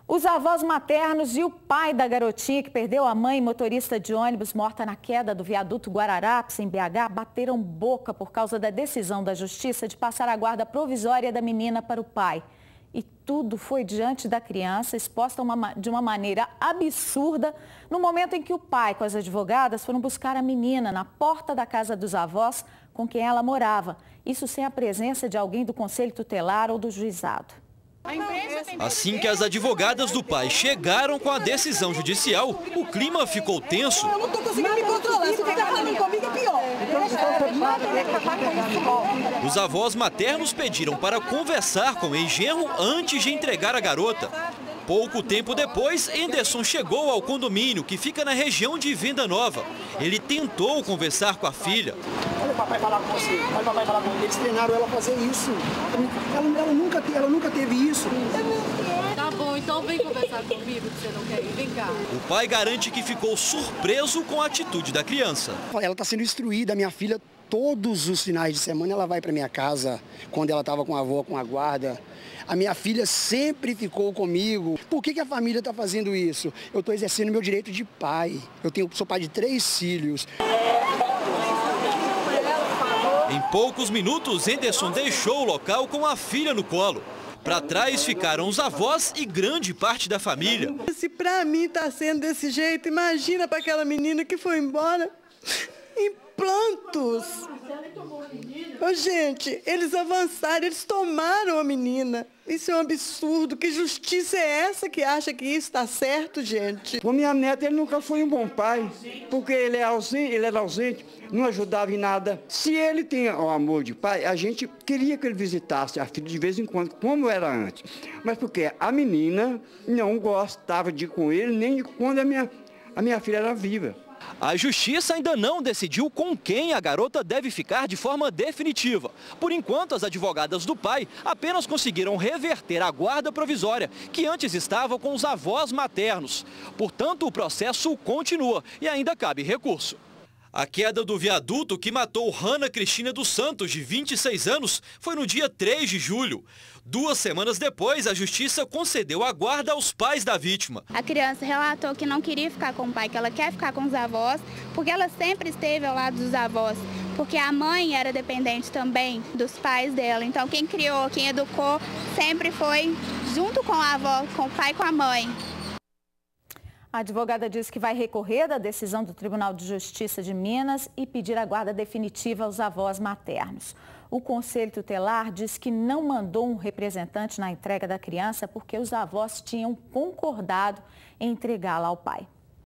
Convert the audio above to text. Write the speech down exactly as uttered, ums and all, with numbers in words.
Os avós maternos e o pai da garotinha que perdeu a mãe, motorista de ônibus, morta na queda do viaduto Guararapes, em B H, bateram boca por causa da decisão da justiça de passar a guarda provisória da menina para o pai. E tudo foi diante da criança, exposta uma, de uma maneira absurda, no momento em que o pai, com as advogadas, foram buscar a menina na porta da casa dos avós com quem ela morava. Isso sem a presença de alguém do conselho tutelar ou do juizado. Assim que as advogadas do pai chegaram com a decisão judicial, o clima ficou tenso. Eu não estou conseguindo me controlar, se ficar falando comigo é pior. Os avós maternos pediram para conversar com o ex-genro antes de entregar a garota. Pouco tempo depois, Enderson chegou ao condomínio, que fica na região de Venda Nova. Ele tentou conversar com a filha. Olha o papai falar com você, olha o papai falar com ele, eles treinaram ela a fazer isso. Ela, ela, nunca, ela nunca teve isso. Tá bom, então vem conversar comigo, que você não quer ir, vem cá. O pai garante que ficou surpreso com a atitude da criança. Ela está sendo instruída, minha filha, todos os finais de semana ela vai para minha casa, quando ela estava com a avó, com a guarda. A minha filha sempre ficou comigo. Por que que a família está fazendo isso? Eu estou exercendo meu direito de pai. Eu tenho, sou pai de três filhos. Em poucos minutos, Enderson deixou o local com a filha no colo. Para trás ficaram os avós e grande parte da família. Se para mim está sendo desse jeito, imagina para aquela menina que foi embora em plantos. Ô, gente, eles avançaram, eles tomaram a menina. Isso é um absurdo. Que justiça é essa que acha que isso está certo, gente? Por minha neta, ele nunca foi um bom pai, porque ele, é ausente, ele era ausente, não ajudava em nada. Se ele tem o amor de pai, a gente queria que ele visitasse a filha de vez em quando, como era antes. Mas porque a menina não gostava de ir com ele, nem de quando a minha, a minha filha era viva. A justiça ainda não decidiu com quem a garota deve ficar de forma definitiva. Por enquanto, as advogadas do pai apenas conseguiram reverter a guarda provisória, que antes estava com os avós maternos. Portanto, o processo continua e ainda cabe recurso. A queda do viaduto que matou Hanna Cristina dos Santos, de vinte e seis anos, foi no dia três de julho. Duas semanas depois, a justiça concedeu a guarda aos pais da vítima. A criança relatou que não queria ficar com o pai, que ela quer ficar com os avós, porque ela sempre esteve ao lado dos avós. Porque a mãe era dependente também dos pais dela. Então, quem criou, quem educou, sempre foi junto com a avó, com o pai e com a mãe. A advogada diz que vai recorrer da decisão do Tribunal de Justiça de Minas e pedir a guarda definitiva aos avós maternos. O Conselho Tutelar diz que não mandou um representante na entrega da criança porque os avós tinham concordado em entregá-la ao pai.